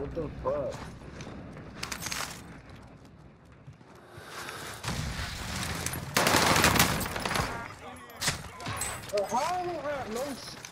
What the fuck? How I don't have no